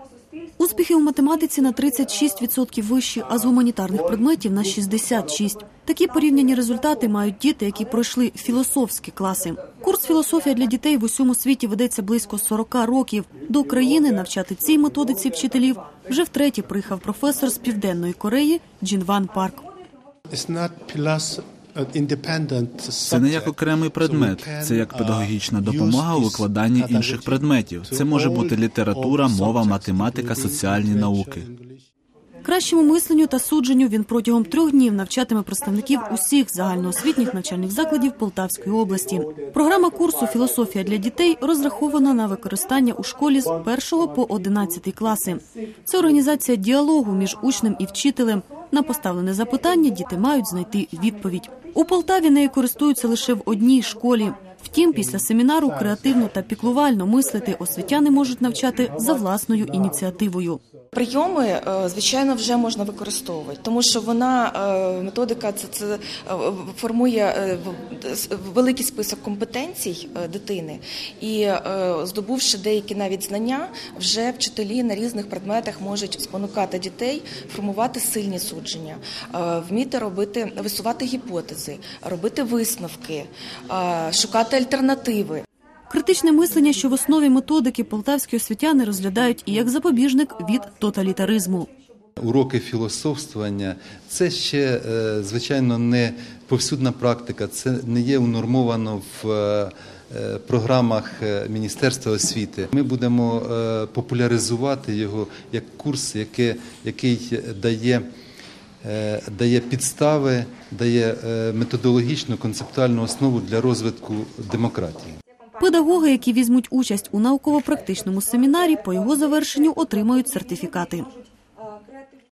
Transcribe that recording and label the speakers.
Speaker 1: Успіхи у математиці на 36% вищі, а з гуманітарних предметів на 66%. Такі порівняні результати мають діти, які пройшли філософські класи. Курс «Філософія для дітей» в усьому світі ведеться близько 40 років. До України навчати цій методиці вчителів вже втретє приїхав професор з Південної Кореї Джін Ван Парк.
Speaker 2: Це не як окремий предмет, це як педагогічна допомога у викладанні інших предметів. Це може бути література, мова, математика, соціальні науки.
Speaker 1: Кращому мисленню та судженню він протягом 3 днів навчатиме представників усіх загальноосвітніх навчальних закладів Полтавської області. Програма курсу «Філософія для дітей» розрахована на використання у школі з 1 по 11 класи. Це організація діалогу між учнем і вчителем. На поставлене запитання діти мають знайти відповідь. У Полтаві нею користуються лише в одній школі. Втім, після семінару креативно та піклувально мислити освітяни можуть навчати за власною ініціативою.
Speaker 3: Прийоми, звичайно, вже можна використовувати, тому що методика це формує великий список компетенцій дитини і, здобувши деякі навіть знання, вже вчителі на різних предметах можуть спонукати дітей формувати сильні судження, вміти висувати гіпотези, робити висновки, шукати альтернативи.
Speaker 1: Критичне мислення, що в основі методики, полтавські освітяни розглядають і як запобіжник від тоталітаризму.
Speaker 4: Уроки філософствування – це ще, звичайно, не повсюдна практика, це не є унормовано в програмах Міністерства освіти. Ми будемо популяризувати його як курс, який дає підстави, дає методологічну, концептуальну основу для розвитку демократії.
Speaker 1: Педагоги, які візьмуть участь у науково-практичному семінарі, по його завершенню отримають сертифікати.